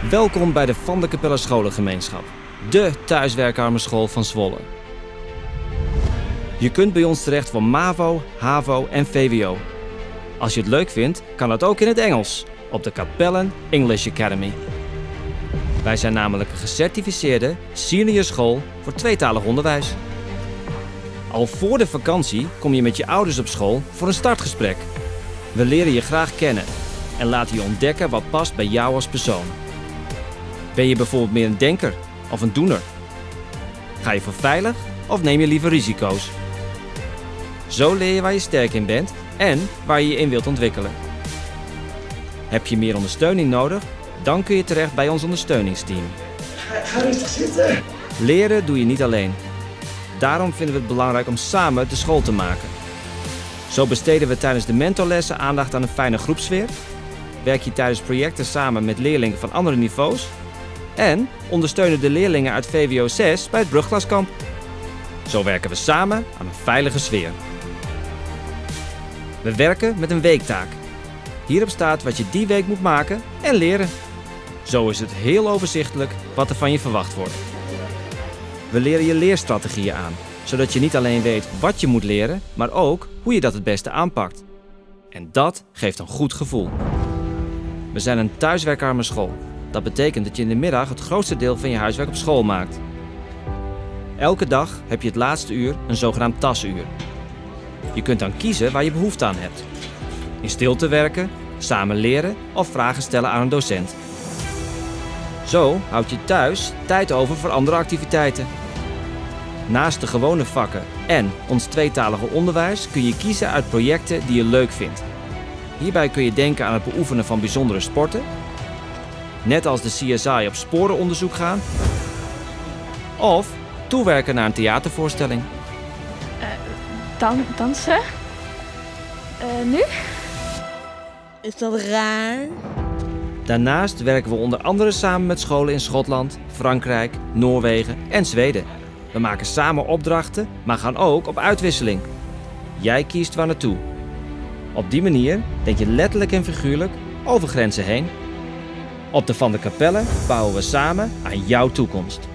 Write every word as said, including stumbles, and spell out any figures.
Welkom bij de Van der Capelle Scholengemeenschap, de thuiswerkarme school van Zwolle. Je kunt bij ons terecht voor MAVO, HAVO en V W O. Als je het leuk vindt, kan dat ook in het Engels, op de Capellen English Academy. Wij zijn namelijk een gecertificeerde senior school voor tweetalig onderwijs. Al voor de vakantie kom je met je ouders op school voor een startgesprek. We leren je graag kennen en laten je ontdekken wat past bij jou als persoon. Ben je bijvoorbeeld meer een denker of een doener? Ga je voor veilig of neem je liever risico's? Zo leer je waar je sterk in bent en waar je je in wilt ontwikkelen. Heb je meer ondersteuning nodig? Dan kun je terecht bij ons ondersteuningsteam. Ga, ga rustig zitten. Leren doe je niet alleen. Daarom vinden we het belangrijk om samen de school te maken. Zo besteden we tijdens de mentorlessen aandacht aan een fijne groepsfeer. Werk je tijdens projecten samen met leerlingen van andere niveaus. En ondersteunen de leerlingen uit V W O zes bij het brugklaskamp. Zo werken we samen aan een veilige sfeer. We werken met een weektaak. Hierop staat wat je die week moet maken en leren. Zo is het heel overzichtelijk wat er van je verwacht wordt. We leren je leerstrategieën aan, zodat je niet alleen weet wat je moet leren, maar ook hoe je dat het beste aanpakt. En dat geeft een goed gevoel. We zijn een thuiswerkarme school. Dat betekent dat je in de middag het grootste deel van je huiswerk op school maakt. Elke dag heb je het laatste uur een zogenaamd tasuur. Je kunt dan kiezen waar je behoefte aan hebt. In stilte werken, samen leren of vragen stellen aan een docent. Zo houd je thuis tijd over voor andere activiteiten. Naast de gewone vakken en ons tweetalige onderwijs kun je kiezen uit projecten die je leuk vindt. Hierbij kun je denken aan het beoefenen van bijzondere sporten, net als de C S I op sporenonderzoek gaan, of toewerken naar een theatervoorstelling. Uh, dan, dansen? Uh, nu? Is dat raar? Daarnaast werken we onder andere samen met scholen in Schotland, Frankrijk, Noorwegen en Zweden. We maken samen opdrachten, maar gaan ook op uitwisseling. Jij kiest waar naartoe. Op die manier denk je letterlijk en figuurlijk over grenzen heen. Op de Van der Capelle bouwen we samen aan jouw toekomst.